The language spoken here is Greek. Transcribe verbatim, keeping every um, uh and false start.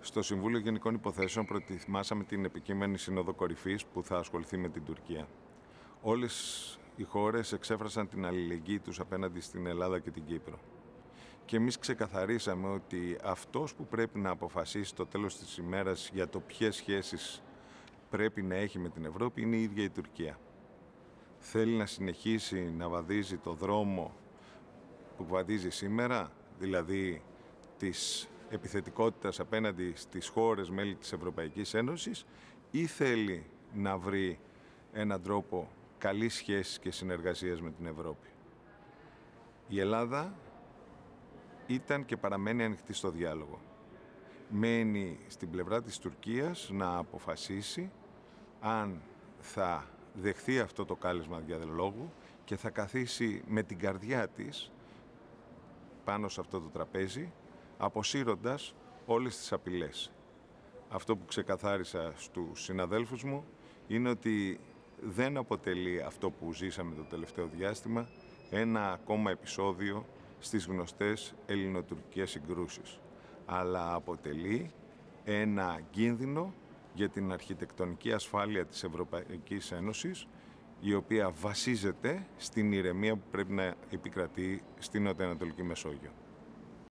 Στο Συμβούλιο Γενικών Υποθέσεων προετοιμάσαμε την επικείμενη Σύνοδο Κορυφής που θα ασχοληθεί με την Τουρκία. Όλες οι χώρες εξέφρασαν την αλληλεγγύη τους απέναντι στην Ελλάδα και την Κύπρο. Και εμείς ξεκαθαρίσαμε ότι αυτός που πρέπει να αποφασίσει το τέλος της ημέρας για το ποιες σχέσεις πρέπει να έχει με την Ευρώπη είναι η ίδια η Τουρκία. Θέλει να συνεχίσει να βαδίζει το δρόμο που βαδίζει σήμερα, δηλαδή της επιθετικότητας απέναντι στις χώρες μέλη της Ευρωπαϊκής Ένωσης, ή θέλει να βρει έναν τρόπο καλής σχέσης και συνεργασίας με την Ευρώπη. Η Ελλάδα ήταν και παραμένει ανοιχτή στο διάλογο. Μένει στην πλευρά της Τουρκίας να αποφασίσει αν θα δεχθεί αυτό το κάλεσμα διαλόγου και θα καθίσει με την καρδιά της πάνω σε αυτό το τραπέζι, αποσύροντας όλες τις απειλές. Αυτό που ξεκαθάρισα στους συναδέλφους μου είναι ότι δεν αποτελεί αυτό που ζήσαμε το τελευταίο διάστημα ένα ακόμα επεισόδιο στις γνωστές ελληνοτουρκικές συγκρούσεις, αλλά αποτελεί ένα κίνδυνο για την αρχιτεκτονική ασφάλεια της Ευρωπαϊκής Ένωσης, η οποία βασίζεται στην ηρεμία που πρέπει να επικρατεί στην Νοτιοανατολική Μεσόγειο.